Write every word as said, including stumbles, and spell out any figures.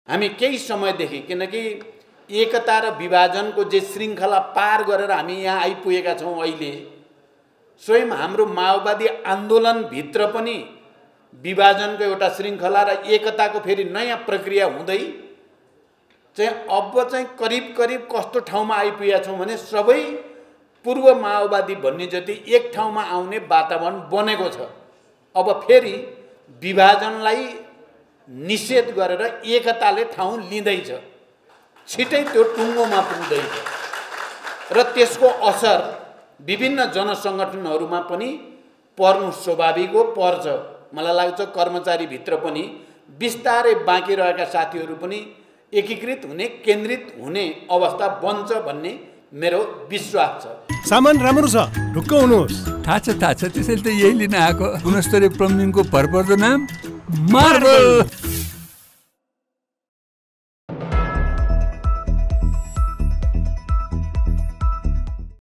हामी केही समयदेखि, किनकि एकता र विभाजनको जे श्रृङ्खला पार गरेर हामी यहाँ आइपुगेका छौँ अहिले, स्वयं हाम्रो माओवादी आन्दोलनभित्र पनि विभाजनको एउटा श्रृङ्खला र एकताको फेरि नयाँ प्रक्रिया हुँदै चाहिँ अब चाहिँ करिब करिब कस्तो ठाउँमा आइपुगेका छौँ भने सबै पूर्व माओवादी भन्ने जति एक ठाउँमा आउने वातावरण बनेको छ। अब फेरि विभाजनलाई निषेध गरेर एकताले ठाउँ लिँदैछ, छिटै त्यो टुङ्गोमा पुग्दैछ र त्यसको असर विभिन्न जनसङ्गठनहरूमा पनि पर्नु स्वाभाविक हो, पर्छ। मलाई लाग्छ कर्मचारीभित्र पनि बिस्तारै बाँकी रहेका साथीहरू पनि एकीकृत हुने, केन्द्रित हुने अवस्था बन्छ भन्ने मेरो विश्वास छ। सामान राम्रो छ, ढुक्क हुनुहोस्। थाहा छ थाहा छ, त्यसैले त यही लिन आएको। गुणस्तरीय प्लम्बिङको भरपर्दो नाम मार्बल।